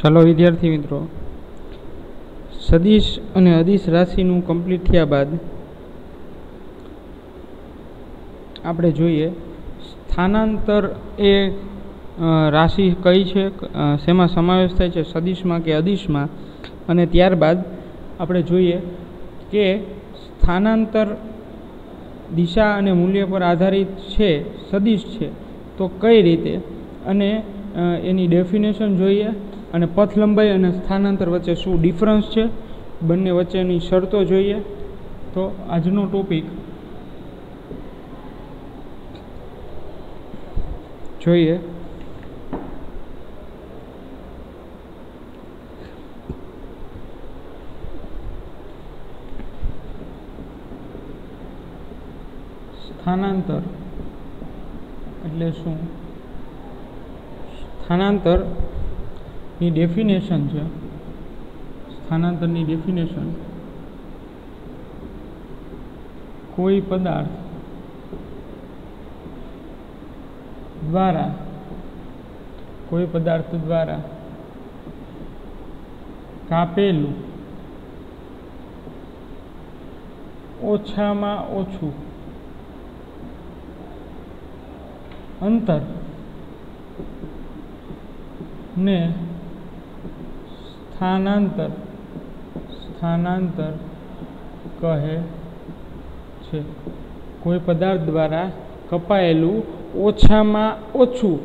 ચાલો વિદ્યાર્થી મિત્રો, સદિશ અને અદિશ રાશિનું કમ્પ્લીટ થયા બાદ આપણે જોઈએ સ્થાનાંતર એ રાશિ કઈ છે, શેમાં સમાવેશ થાય છે, સદિશમાં કે અદિશમાં. અને ત્યારબાદ આપણે જોઈએ કે સ્થાનાંતર દિશા અને મૂલ્ય પર આધારિત છે, સદિશ છે તો કઈ રીતે, અને એની ડેફિનેશન જોઈએ. અને પથ લંબાઈ અને સ્થાનાંતર વચ્ચે શું ડિફરન્સ છે, બંને વચ્ચેની શરતો જોઈએ. તો આજનો ટોપિક જોઈએ સ્થાનાંતર એટલે શું. સ્થાનાંતરની ડેફિનેશન છે. સ્થાનાંતરની ડેફિનેશન કોઈ પદાર્થ દ્વારા કાપેલું ઓછામાં ઓછું અંતર ને સ્થાનાંતર કહે છે. કોઈ પદાર્થ દ્વારા કપાયેલું ઓછામાં ઓછું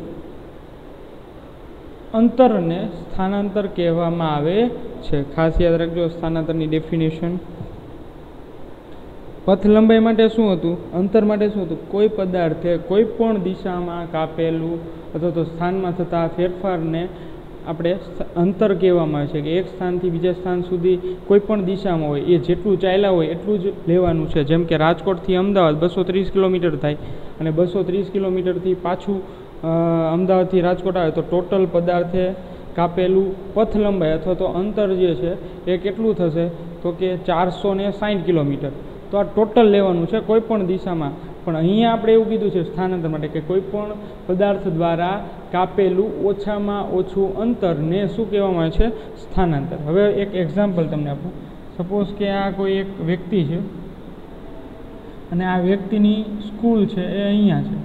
અંતરને સ્થાનાંતર કહેવામાં આવે છે. ખાસ યાદ રાખજો સ્થાનાંતરની ડેફિનેશન. પથ લંબાઈ માટે શું હતું, અંતર માટે શું હતું, કોઈ પદાર્થે કોઈ પણ દિશામાં કાપેલું અથવા તો સ્થાનમાં થતા ફેરફારને આપણે અંતર કહેવામાં આવે છે. કે એક સ્થાનથી બીજા સ્થાન સુધી કોઈ પણ દિશામાં હોય એ જેટલું ચાલ્યા હોય એટલું જ લેવાનું છે. જેમ કે રાજકોટથી અમદાવાદ 230 કિલોમીટર થાય અને 230 કિલોમીટરથી પાછું અમદાવાદથી રાજકોટ આવે તો ટોટલ પદાર્થે કાપેલું પથ લંબાઈ અથવા તો અંતર જે છે એ કેટલું થશે, તો કે 460 કિલોમીટર. તો આ ટોટલ લેવાનું છે કોઈ પણ દિશામાં. પણ અહીંયા આપણે એવું કીધું છે સ્થાનાંતર માટે કે કોઈ પણ પદાર્થ દ્વારા કાપેલું ઓછામાં ઓછું અંતરને શું કહેવામાં આવે છે, સ્થાનાંતર. હવે એક એક્ઝામ્પલ તમને આપું. સપોઝ કે આ કોઈ એક વ્યક્તિ છે અને આ વ્યક્તિની સ્કૂલ છે એ અહીંયા છે.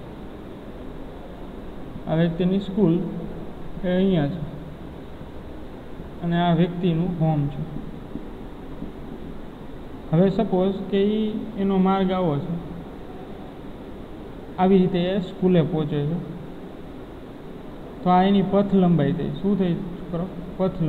આ વ્યક્તિની સ્કૂલ એ અહીંયા છે અને આ વ્યક્તિનું હોમ છે. હવે સપોઝ કે એનો માર્ગ આવો છે, આવી રીતે એ સ્કૂલે પહોંચે છે. તો આ એની પથ લંબાઈ થઈ. શું થઈ કરો, પથ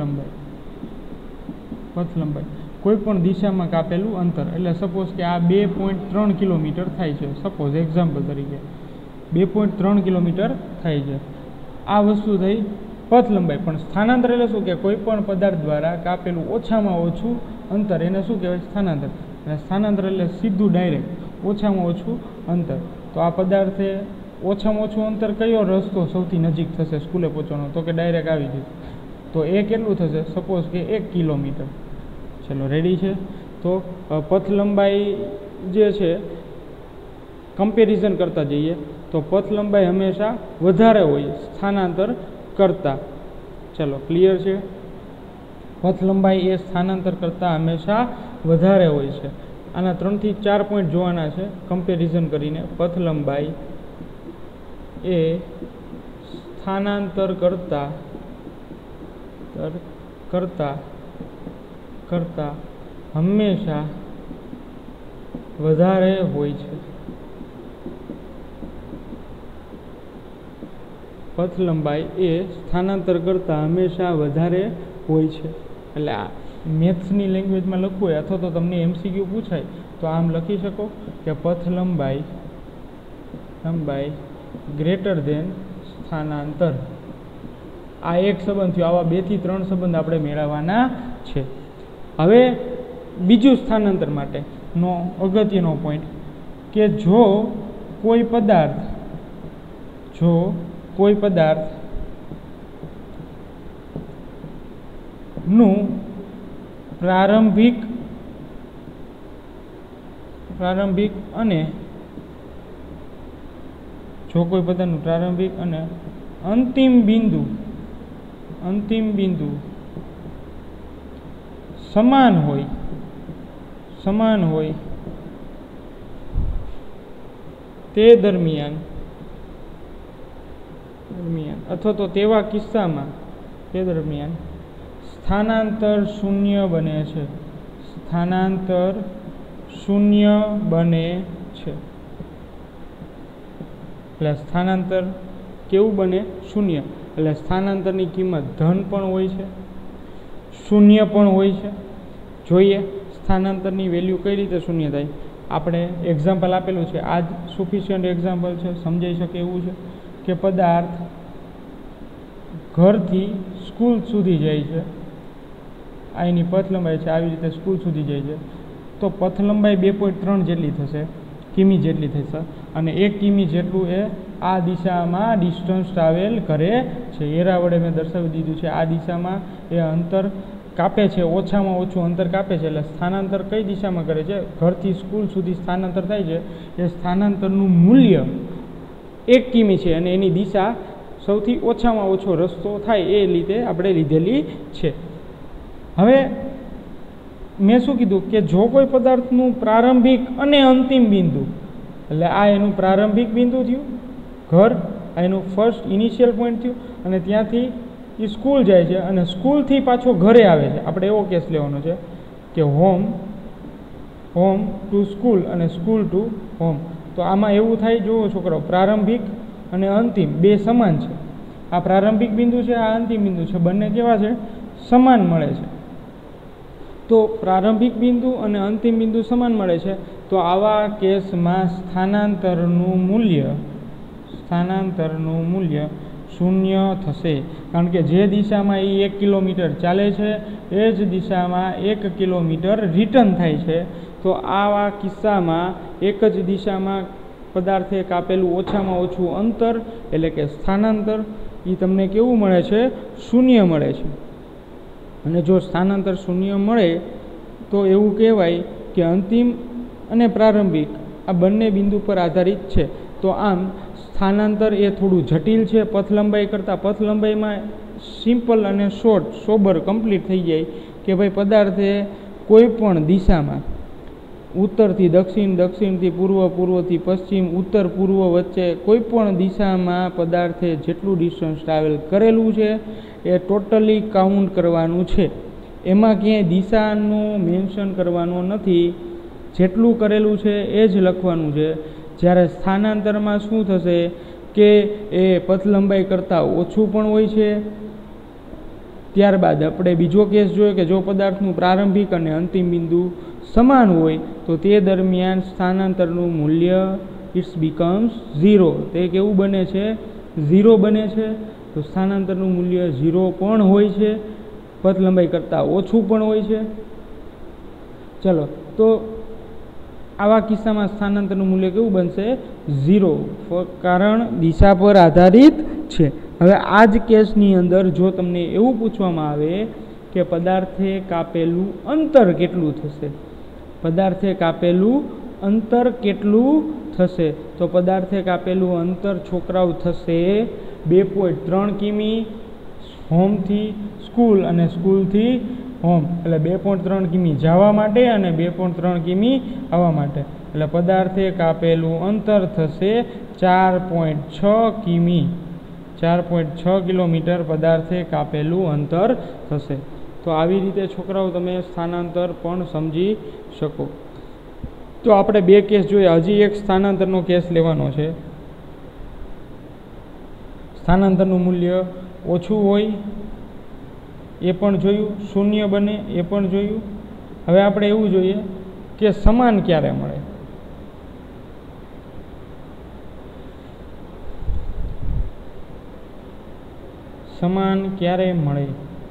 લંબાઈ કોઈ પણ દિશામાં કાપેલું અંતર. એટલે સપોઝ કે આ 2.3 કિલોમીટર થાય છે. સપોઝ એક્ઝામ્પલ તરીકે 2.3 કિલોમીટર થાય છે. આ વસ્તુ થઈ પથ લંબાઈ. પણ સ્થાનાંતર એટલે શું કે કોઈ પણ પદાર્થ દ્વારા કાપેલું ઓછામાં ઓછું અંતર, એને શું કહેવાય, સ્થાનાંતર. અને સ્થાનાંતર એટલે સીધું ડાયરેક્ટ ઓછામાં ઓછું અંતર. તો આ પદાર્થે ઓછામાં ઓછું અંતર કયો રસ્તો સૌથી નજીક થશે સ્કૂલે પહોંચવાનો, તો કે ડાયરેક્ટ આવી જશે. તો એ કેટલું થશે, સપોઝ કે 1 કિલોમીટર. ચલો રેડી છે. તો પથ લંબાઈ જે છે કમ્પેરિઝન કરતા જઈએ તો પથ લંબાઈ હંમેશા વધારે હોય સ્થાનાંતર કરતાં. ચલો ક્લિયર છે. પથ લંબાઈ એ સ્થાનાંતર કરતાં હંમેશા વધારે હોય છે. આના 3 થી 4 પોઈન્ટ જોવાના છે કમ્પેરિઝન કરીને. પથ લંબાઈ એ સ્થાનાંતર કરતાં હંમેશા વધારે હોય છે. પથ લંબાઈ એ સ્થાનાંતર કરતાં હંમેશા વધારે હોય છે. એટલે આ મેથ્સની લેંગ્વેજમાં લખવું હોય અથવા તો તમને MCQ પૂછાય તો આમ લખી શકો કે પથ લંબાઈ ગ્રેટર ધેન સ્થાનાંતર. આ એક સંબંધ થયો. આવા 2 થી 3 સંબંધ આપણે મેળવવાના છે. હવે બીજું સ્થાનાંતર માટેનો અગત્યનો પોઈન્ટ કે જો કોઈ પદાર્થ નું પ્રારંભિક અને જો કોઈ પદાર્થનું પ્રારંભિક અને અંતિમ બિંદુ અંતિમ બિંદુ સમાન હોય તે દરમિયાન અથવા તો તેવા કિસ્સામાં તે દરમિયાન સ્થાનાંતર શૂન્ય બને છે. એટલે સ્થાનાંતર કેવું બને? શૂન્ય. એટલે સ્થાનાંતરની કિંમત ધન પણ હોય છે, શૂન્ય પણ હોય છે. જોઈએ સ્થાનાંતરની વેલ્યુ કઈ રીતે શૂન્ય થાય. આપણે એક્ઝામ્પલ આપેલું છે, આ જ સફિશિયન્ટ એક્ઝામ્પલ છે, સમજાઈ શકે એવું છે કે પદાર્થ ઘરથી સ્કૂલ સુધી જાય છે, આ એની પથ લંબાઈ છે, આવી રીતે સ્કૂલ સુધી જાય છે, તો પથ લંબાઈ 2.3 જેટલી થશે, કિમી જેટલી થશે, અને 1 કિમી જેટલું એ આ દિશામાં ડિસ્ટન્સ ટ્રાવેલ કરે છે. એરા વડે મેં દર્શાવી દીધું છે. આ દિશામાં એ અંતર કાપે છે, ઓછામાં ઓછું અંતર કાપે છે. એટલે સ્થાનાંતર કઈ દિશામાં કરે છે? ઘરથી સ્કૂલ સુધી સ્થાનાંતર થાય છે, એ સ્થાનાંતરનું મૂલ્ય 1 કિમી છે, અને એની દિશા સૌથી ઓછામાં ઓછો રસ્તો થાય એ રીતે આપણે લીધેલી છે. હવે મેં શું કીધું કે જો કોઈ પદાર્થનું પ્રારંભિક અને અંતિમ બિંદુ, એટલે આ એનું પ્રારંભિક બિંદુ થયું ઘર, આ એનું ફર્સ્ટ ઇનિશિયલ પોઈન્ટ થયું, અને ત્યાંથી એ સ્કૂલ જાય છે અને સ્કૂલથી પાછો ઘરે આવે છે. આપણે એવો કેસ લેવાનો છે કે હોમ ટુ સ્કૂલ અને સ્કૂલ ટુ હોમ. તો આમાં એવું થાય, જુઓ છોકરાઓ, પ્રારંભિક અને અંતિમ બે સમાન છે. આ પ્રારંભિક બિંદુ છે, આ અંતિમ બિંદુ છે, બંને કેવા છે? સમાન મળે છે. તો પ્રારંભિક બિંદુ અને અંતિમ બિંદુ સમાન મળે છે, તો આવા કેસમાં સ્થાનાંતરનું મૂલ્ય શૂન્ય થશે. કારણ કે જે દિશામાં એ 1 કિલોમીટર ચાલે છે એ જ દિશામાં 1 કિલોમીટર રિટર્ન થાય છે. તો આવા કિસ્સામાં એક જ દિશામાં પદાર્થે કાપેલું ઓછામાં ઓછું અંતર એટલે કે સ્થાનાંતર એ તમને કેવું મળે છે? શૂન્ય મળે છે. અને જો સ્થાનાંતર શૂન્ય મળે તો એવું કહેવાય કે અંતિમ અને પ્રારંભિક આ બંને બિંદુ પર આધારિત છે. તો આમ સ્થાનાંતર એ થોડું જટિલ છે પથ લંબાઈ કરતાં. પથ લંબાઈમાં સિમ્પલ અને શોર્ટ સોબર કમ્પ્લીટ થઈ જાય કે ભાઈ પદાર્થે કોઈ પણ દિશામાં ઉત્તરથી દક્ષિણ, દક્ષિણથી પૂર્વ, પૂર્વથી પશ્ચિમ, ઉત્તર પૂર્વ વચ્ચે કોઈ પણ દિશામાં પદાર્થે જેટલું ડિસ્ટન્સ ટ્રાવેલ કરેલું છે એ ટોટલી કાઉન્ટ કરવાનું છે. એમાં ક્યાંય દિશાનું મેન્શન કરવાનું નથી, જેટલું કરેલું છે એ જ લખવાનું છે. જ્યારે સ્થાનાંતરમાં શું થશે કે એ પથ લંબાઈ કરતાં ઓછું પણ હોય છે. ત્યારબાદ આપણે બીજો કેસ જોયો કે જો પદાર્થનું પ્રારંભિક અને અંતિમ બિંદુ સમાન હોય તો તે દરમિયાન સ્થાનાંતરનું મૂલ્ય ઇટ્સ બીકમ્સ 0. તે કેવું બને છે? 0 બને છે. તો સ્થાનાંતરનું મૂલ્ય 0 પણ હોય છે, પથ લંબાઈ કરતાં ઓછું પણ હોય છે. ચલો, તો આવા કિસ્સામાં સ્થાનાંતરનું મૂલ્ય કેવું બનશે? 0, કારણ દિશા પર આધારિત છે. હવે આ જ કેસની અંદર જો તમને એવું પૂછવામાં આવે કે પદાર્થે કાપેલું અંતર કેટલું થશે, તો પદાર્થે કાપેલું અંતર છોકરાઓ થશે 2.3 કિમી હોમથી સ્કૂલ અને સ્કૂલથી હોમ. એટલે 2.3 કિમી જવા માટે અને 2.3 કિમી આવવા માટે. એટલે પદાર્થે કાપેલું અંતર થશે 4.6 કિમી. 4.6 કિલોમીટર પદાર્થે કાપેલું અંતર થશે. તો આવી રીતે છોકરાઓ તમે સ્થાનાંતર પણ સમજી શકો. તો આપણે બે કેસ જોઈએ, હજી એક સ્થાનાંતરનો કેસ લેવાનો છે. સ્થાનાંતરનું મૂલ્ય ઓછું હોય એ પણ જોયું, શૂન્ય બને એ પણ જોયું. હવે આપણે એવું જોઈએ કે સમાન ક્યારે મળે. સમાન ક્યારે મળે?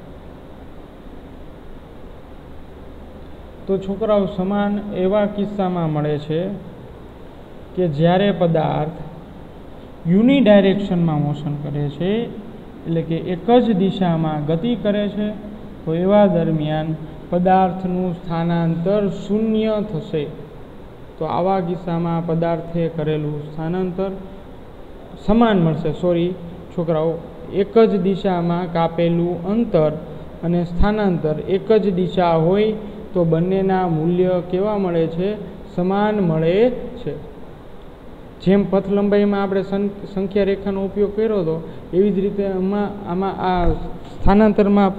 તો છોકરાઓ સમાન એવા કિસ્સામાં મળે છે કે જ્યારે પદાર્થ યુનિડાયરેક્શનમાં મોશન કરે છે, એટલે કે એક જ દિશામાં ગતિ કરે છે, તો એવા દરમિયાન પદાર્થનું સ્થાનાંતર શૂન્ય થશે. તો આવા કિસ્સામાં પદાર્થે કરેલું સ્થાનાંતર સમાન મળશે. છોકરાઓ એક જ દિશામાં કાપેલું અંતર અને સ્થાનાંતર એક જ દિશા હોય તો બંનેના મૂલ્ય કેવા મળે છે? સમાન મળે છે. જેમ પથ લંબાઈમાં આપણે સંખ્યા રેખાનો ઉપયોગ કર્યો હતો એવી જ રીતે આમાં આ સ્થાનાંતરમાં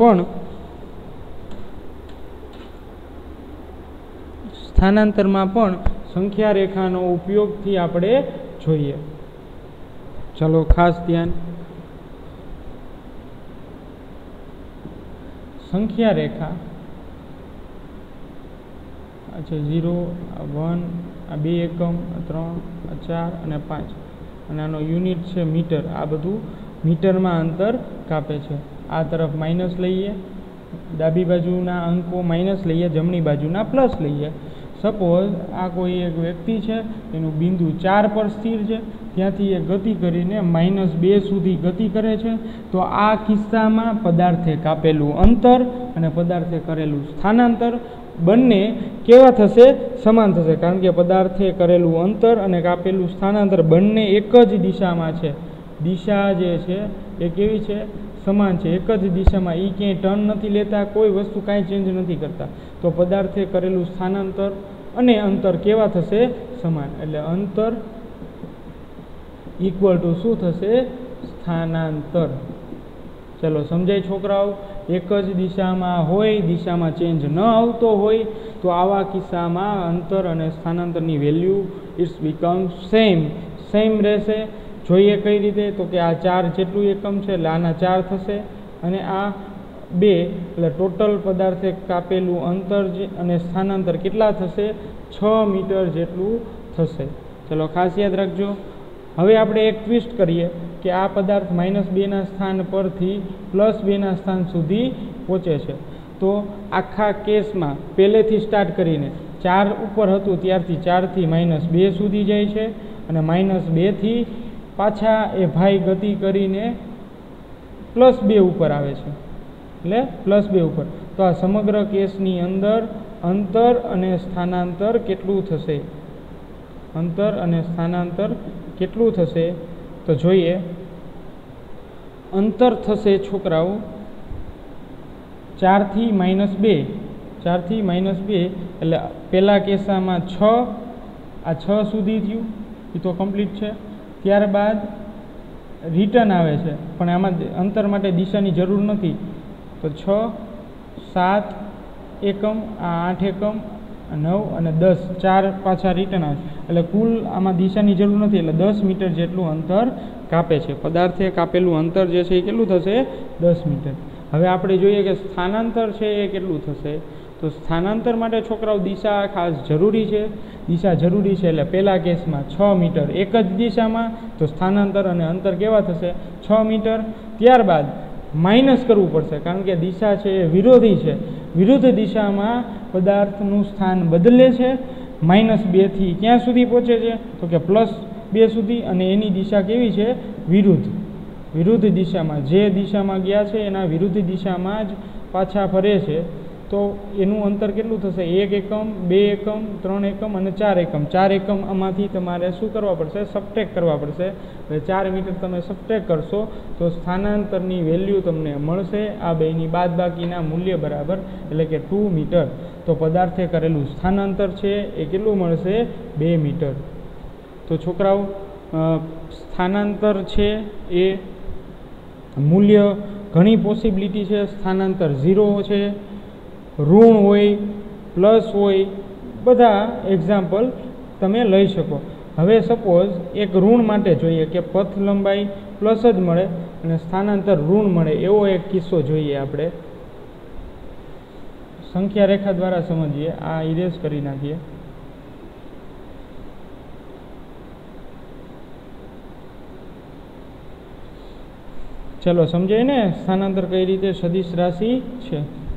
પણ સંખ્યા રેખાનો ઉપયોગથી આપણે જોઈએ. ચલો ખાસ ધ્યાન. સંખ્યા રેખા છે 0, 1, આ 2 એકમ, 3, 4 અને 5 અને આનો યુનિટ છે મીટર. આ બધું મીટરમાં અંતર કાપે છે. આ તરફ માઇનસ લઈએ, ડાબી બાજુના અંકો માઇનસ લઈએ, જમણી બાજુના પ્લસ લઈએ. સપોઝ આ કોઈ એક વ્યક્તિ છે, એનું બિંદુ 4 પર સ્થિર છે, ત્યાંથી એ ગતિ કરીને -2 સુધી ગતિ કરે છે. તો આ કિસ્સામાં પદાર્થે કાપેલું અંતર અને પદાર્થે કરેલું સ્થાનાંતર બંને કેવા થશે? સમાન થશે. કારણ કે પદાર્થે કરેલું અંતર અને કાપેલું સ્થાનાંતર બંને એક જ દિશામાં છે. દિશા જે છે એ કેવી છે? સમાન છે. એક જ દિશામાં. એ ક્યાંય ટર્ન નથી લેતા, કોઈ વસ્તુ કાંઈ ચેન્જ નથી કરતા. તો પદાર્થે કરેલું સ્થાનાંતર અને અંતર કેવા થશે? સમાન. એટલે અંતર ઇક્વલ ટુ શું થશે? સ્થાનાંતર. ચલો સમજાય છોકરાઓ? એક જ દિશામાં હોય, દિશામાં ચેન્જ ન આવતો હોય તો આવા કિસ્સામાં અંતર અને સ્થાનાંતરની વેલ્યુ ઇટ્સ બીકમ સેમ રહેશે. જોઈએ કઈ રીતે? તો કે આ 4 જેટલું એકમ છે એટલે આના 4 થશે અને આ 2 એટલે ટોટલ પદાર્થે કાપેલું અંતર અને સ્થાનાંતર કેટલા થશે? 6 મીટર જેટલું થશે. ચલો ખાસ યાદ રાખજો. હવે આપણે એક ટ્વિસ્ટ કરીએ કે આ પદાર્થ -2ના સ્થાન પરથી +2ના સ્થાન સુધી પહોંચે છે. તો આખા કેસમાં પહેલેથી સ્ટાર્ટ કરીને 4 ઉપર હતું ત્યારથી 4થી -2 સુધી જાય છે અને -2થી પાછા એ ભાઈ ગતિ કરીને +2 ઉપર આવે છે. એટલે +2 ઉપર. તો આ સમગ્ર કેસની અંદર અંતર અને સ્થાનાંતર કેટલું થશે? અંતર અને સ્થાનાંતર કેટલું થશે? તો જોઈએ. અંતર થશે છોકરાઓ 4થી -2. 4થી -2 એટલે પહેલા કેસામાં 6, આ 6 સુધી થયું, એ તો કમ્પ્લીટ છે. ત્યારબાદ રિટર્ન આવે છે, પણ આમાં અંતર માટે દિશાની જરૂર નથી. તો 6, 7 એકમ, આ 8 એકમ, 9 અને 10, 4 પાછા રિટર્ન આવે. એટલે કુલ આમાં દિશાની જરૂર નથી. એટલે 10 મીટર જેટલું અંતર કાપે છે. પદાર્થે કાપેલું અંતર જે છે એ કેટલું થશે? 10 મીટર. હવે આપણે જોઈએ કે સ્થાનાંતર છે એ કેટલું થશે. તો સ્થાનાંતર માટે છોકરાઓ દિશા ખાસ જરૂરી છે. દિશા જરૂરી છે એટલે પહેલા કેસમાં 6 મીટર એક જ દિશામાં, તો સ્થાનાંતર અને અંતર કેવા થશે? 6 મીટર. ત્યારબાદ માઇનસ કરવું પડશે કારણ કે દિશા છે એ વિરોધી છે. વિરુદ્ધ દિશામાં પદાર્થનું સ્થાન બદલે છે. -2થી ક્યાં સુધી પહોંચે છે? તો કે +2 સુધી. અને એની દિશા કેવી છે? વિરુદ્ધ દિશામાં. જે દિશામાં ગયા છે એના વિરુદ્ધ દિશામાં જ પાછા ફરે છે. તો એનું અંતર કેટલું થશે? 1 એકમ, 2 એકમ, 3 એકમ અને 4 એકમ. 4 એકમ આમાંથી તમારે શું કરવા પડશે? સબટ્રેક્ટ કરવા પડશે. એટલે 4 મીટર તમે સબટ્રેક્ટ કરશો તો સ્થાનાંતરની વેલ્યુ તમને મળશે આ બેની બાદબાકીના મૂલ્ય બરાબર, એટલે કે 2 મીટર. તો પદાર્થે કરેલું સ્થાનાંતર છે એ કેટલું મળશે? 2 મીટર. તો છોકરાઓ સ્થાનાંતર છે એ મૂલ્ય ઘણી પોસિબિલિટી છે. સ્થાનાંતર 0 છે, ઋણ હોય, પ્લસ હોય, બધા એક્ઝામ્પલ તમે લઈ શકો. હવે સપોઝ એક ઋણ માટે જોઈએ કે પથ લંબાઈ પ્લસ જ મળે અને સ્થાનાંતર ઋણ મળે એવો એક કિસ્સો જોઈએ. આપણે સંખ્યા રેખા દ્વારા સમજીએ. આ ઇરેઝ કરી નાખીએ. ચલો સમજાય ને સ્થાનાંતર કઈ રીતે સદિશ રાશિ છે.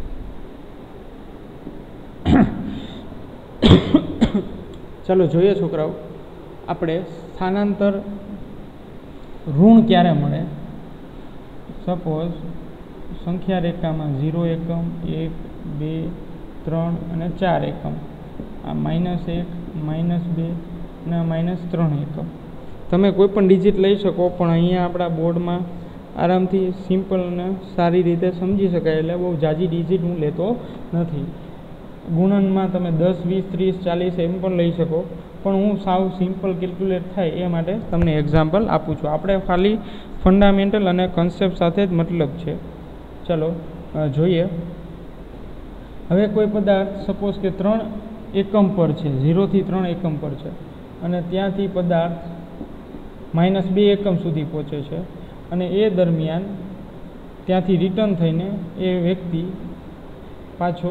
ચાલો જોઈએ છોકરાઓ, આપણે સ્થાનાંતર ઋણ ક્યારે મળે. સપોઝ સંખ્યા રેખામાં 0 એકમ, 1, 2, 3 અને 4 એકમ, આ -1, -2 અને -3 એકમ. તમે કોઈ પણ ડિજિટ લઈ શકો, પણ અહીંયા આપણા બોર્ડમાં આરામથી સિમ્પલ અને સારી રીતે સમજી શકાય, એટલે બહુ જાજી ડિજિટ હું લેતો નથી. ગુણનમાં તમે 10, 20, 30, 40 એમ પણ લઈ શકો, પણ હું સાવ સિમ્પલ કેલ્ક્યુલેટ થાય એ માટે તમને એક્ઝામ્પલ આપું છું. આપણે ખાલી ફંડામેન્ટલ અને કન્સેપ્ટ સાથે જ મતલબ છે. ચાલો જોઈએ. હવે કોઈ પદાર્થ સપોઝ કે 3 એકમ પર છે, 0 થી 3 એકમ પર છે, અને ત્યાંથી પદાર્થ -2 એકમ સુધી પહોંચે છે, અને એ દરમિયાન ત્યાંથી રિટર્ન થઈને એ વ્યક્તિ પાછો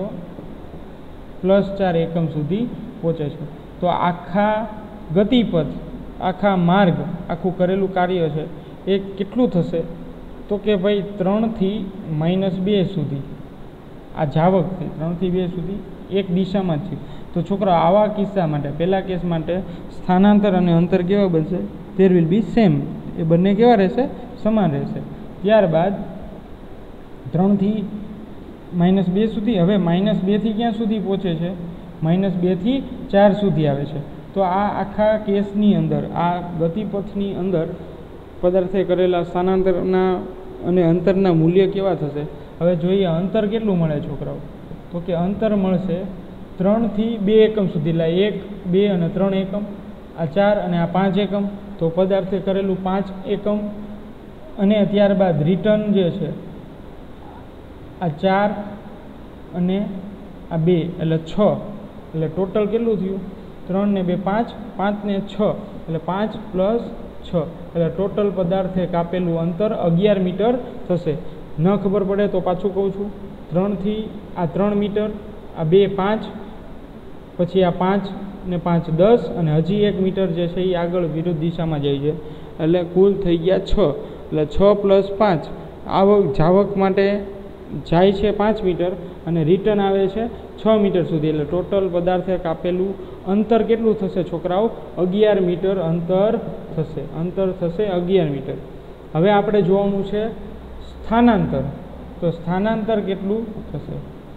+4 એકમ સુધી પહોંચે છે. તો આખા ગતિપથ, આખા માર્ગ, આખું કરેલું કાર્ય છે એ કેટલું થશે? તો કે ભાઈ 3 થી -2 સુધી, આ જાવકથી 3 થી 2 સુધી એક દિશામાં જ છે. તો છોકરા આવા કિસ્સા માટે, પહેલા કેસ માટે સ્થાનાંતર અને અંતર કેવા બનશે? There will be same. એ બંને કેવા રહેશે? સમાન રહેશે. ત્યારબાદ 3 થી -2 સુધી, હવે -2 થી ક્યાં સુધી પહોંચે છે? -2 થી 4 સુધી આવે છે. તો આ આખા કેસની અંદર, આ ગતિપથની અંદર પદાર્થે કરેલા સ્થાનાંતરના અને અંતરના મૂલ્ય કેવા થશે? હવે જોઈએ અંતર કેટલું મળે છોકરાઓ? તો કે અંતર મળશે 3 થી 2 એકમ સુધી, એટલે 1, 2 અને 3 એકમ, આ 4 અને આ 5 એકમ. તો પદાર્થે કરેલું 5 એકમ, અને ત્યારબાદ રિટર્ન જે છે આ 4 અને આ 2 એટલે 6, એટલે ટોટલ કેટલું થયું? 3 ને 2 5, 5 ને 6 એટલે 5 + 6, એટલે ટોટલ પદાર્થે કાપેલું અંતર 11 મીટર થશે. ન ખબર પડે તો પાછું કહું છું, 3 થી આ 3 મીટર, આ 2 5, પછી આ 5 ને 5 10, અને હજી 1 મીટર જે છે એ આગળ વિરુદ્ધ દિશામાં જાય છે, એટલે કુલ થઈ ગયા 6. એટલે 6 + 5 આવક જાવક માટે જાય છે 5 મીટર અને રિટર્ન આવે છે 6 મીટર સુધી, એટલે ટોટલ પદાર્થે કાપેલું અંતર કેટલું થશે છોકરાઓ? 11 મીટર અંતર થશે. અંતર થશે 11 મીટર. હવે આપણે જોવાનું છે સ્થાનાંતર. તો સ્થાનાંતર કેટલું થશે?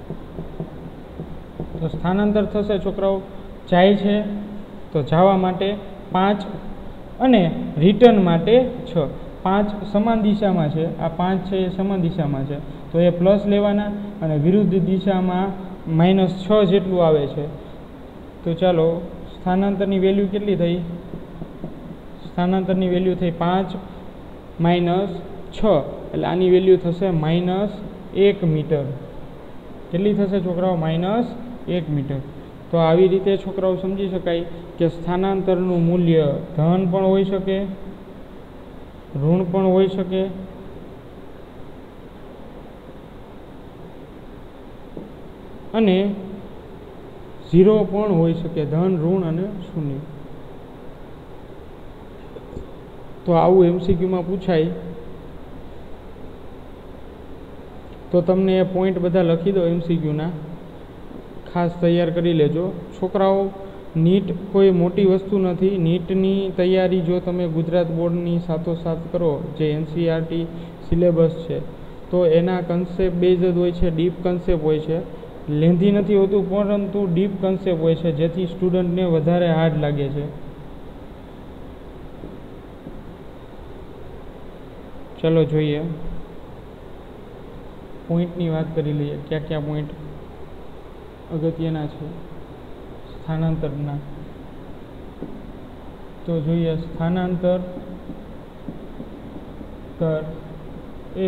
તો સ્થાનાંતર થશે છોકરાઓ, જાય છે તો જવા માટે 5 અને રિટર્ન માટે 6. 5 સમાન દિશામાં છે, આ 5 છે એ સમાન દિશામાં છે, તો એ પ્લસ લેવાના, અને વિરુદ્ધ દિશામાં -6 જેટલું આવે છે. તો ચાલો સ્થાનાંતરની વેલ્યુ કેટલી થઈ? સ્થાનાંતરની વેલ્યુ થઈ 5 - 6, એટલે આની વેલ્યુ થશે -1 મીટર. કેટલી થશે છોકરાઓ? -1 મીટર. તો આવી રીતે છોકરાઓ સમજી શકાય કે સ્થાનાંતરનું મૂલ્ય ધન પણ હોઈ શકે, ઋણ પણ હોઈ શકે, અને 0 પણ હોઈ શકે. ધન, ઋણ અને શૂન્ય. તો આવું MCQમાં પૂછાય તો તમને એ પોઈન્ટ બધા લખી દો MCQના, ખાસ તૈયાર કરી લેજો છોકરાઓ. નીટ કોઈ મોટી વસ્તુ નથી. નીટની તૈયારી જો તમે ગુજરાત બોર્ડની સાથોસાથ કરો, જે NCERT સિલેબસ છે, તો એના કન્સેપ્ટ બેઝ જ હોય છે, ડીપ કન્સેપ્ટ હોય છે. લેન્ધી નથી હોતું, પરંતુ ડીપ કન્સેપ્ટ હોય છે, જેથી સ્ટુડન્ટને વધારે હાર્ડ લાગે છે. ચલો જોઈએ, પોઈન્ટની વાત કરી લઈએ, ક્યાં ક્યાં પોઈન્ટ અગત્યના છે સ્થાનાંતરના. તો જોઈએ, સ્થાનાંતર એ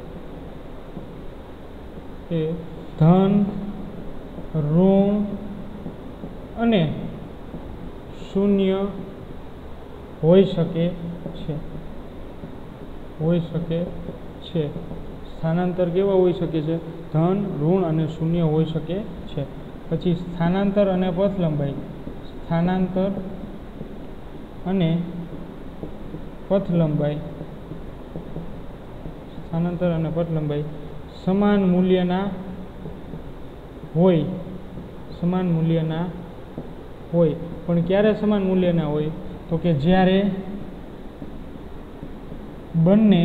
ધન, ઋણ અને શૂન્ય હોઈ શકે છે. સ્થાનાંતર કેવા હોઈ શકે છે? ધન, ઋણ અને શૂન્ય હોઈ શકે છે. પછી સ્થાનાંતર અને પથ લંબાઈ. સ્થાનાંતર અને પથ લંબાઈ, સ્થાનાંતર અને પથ લંબાઈ સમાન મૂલ્યના હોય. સમાન મૂલ્યના હોય. પણ ક્યારે સમાન મૂલ્યના હોય? તો કે જ્યારે બંને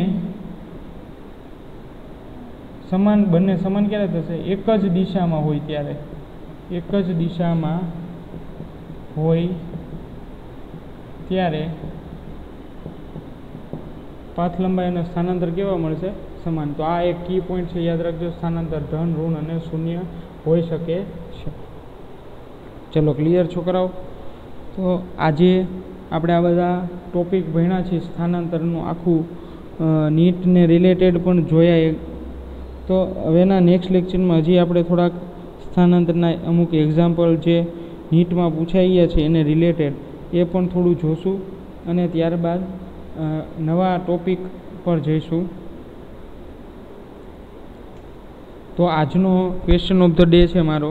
સમાન ક્યારે થશે? એક જ દિશામાં હોય ત્યારે. એક જ દિશામાં હોય ત્યારે પાથ લંબાઈ અને સ્થાનાંતર કેવા મળશે? સમાન. તો આ એક કી પોઈન્ટ છે, યાદ રાખજો. સ્થાનાંતર ધન, ઋણ અને શૂન્ય હોઈ શકે છે. ચલો ક્લિયર છોકરાઓ? તો આજે આપણે આ બધા ટોપિક ભણ્યા છીએ. સ્થાનાંતરનું આખું નીટને રિલેટેડ પણ જોયા. તો હવેના નેક્સ્ટ લેક્ચરમાં હજી આપણે થોડાક સ્થાનાંતરના અમુક એક્ઝામ્પલ જે નીટમાં પૂછાઈ ગયા છે એને રિલેટેડ એ પણ થોડું જોશું અને ત્યારબાદ નવા ટોપિક પર જઈશું. તો આજનો ક્વેશ્ચન ઓફ ધ ડે છે મારો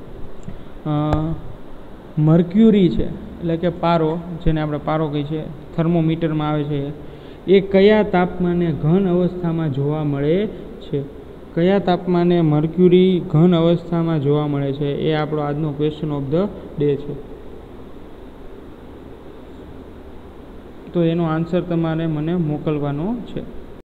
મર્ક્યુરી છે, એટલે કે પારો, જેને આપણે પારો કહીએ છીએ, થર્મોમીટરમાં આવે છે. એ કયા તાપમાને ઘન અવસ્થામાં જોવા મળે છે? કયા તાપમાને મર્ક્યુરી ઘન અવસ્થામાં જોવા મળે છે? એ આપણો આજનો ક્વેશ્ચન ઓફ ધ ડે છે. તો એનો આન્સર તમારે મને મોકલવાનો છે.